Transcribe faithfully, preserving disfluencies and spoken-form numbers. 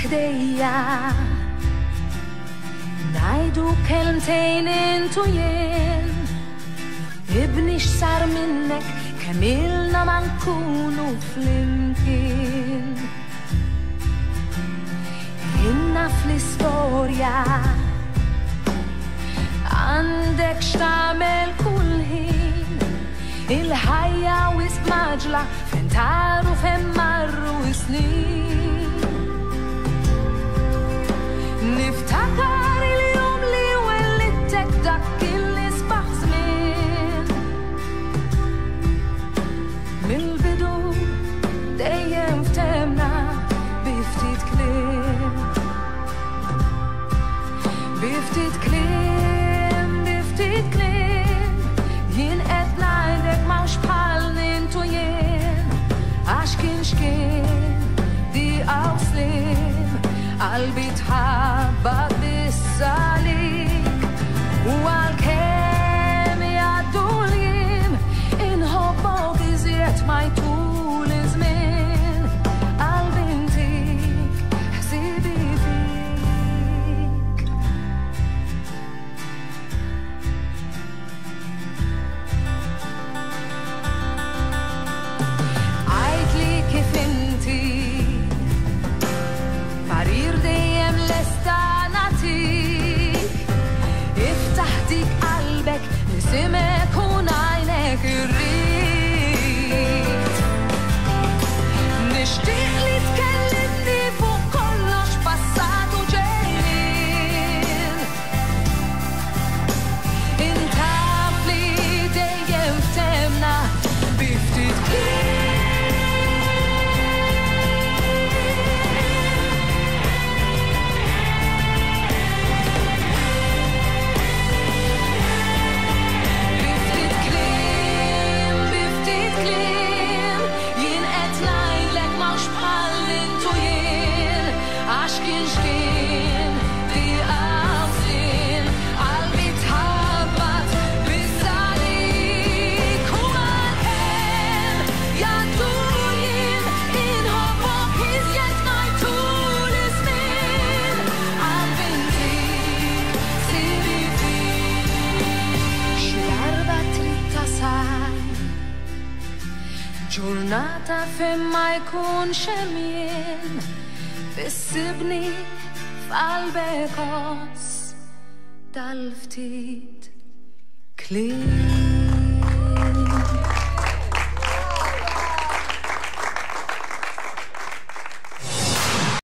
ħdejja najdu kelmtejn intu jien ibni x'sar minnek kemm ilna ma nkunu flimkien inna fl-istorja għandek x'tagħmel kull ħin il-ħajja wisq maġla fejn taru fejn marru snin niftakar il-jum li wellittek dak il-isbaħ żmien mill-bidu dejjem ftemna bi ftit kliem bi ftit kliem bi ftit kliem jien qed ngħidlek m'hawnx bħal nintu jien għax kien xkien diqa' u slim qalbi tħabbat bis-salik u għalkemm jgħaddu l-jiem inħobbok iżjed ma jtul iż-żmien qalbi ntik ħsibi fik għajdli kif inti parir dejjem lesta natik iftaħ dik qalbek nisimek u ngħinek irrid nixtieq li tkellimni fuq kollox passat u ġejjin intaf li dejjem ftemna bi ftit kliem ġurnata fejn ma jkunx hemm jien fissibni f'qalbek oss tal-ftit kliem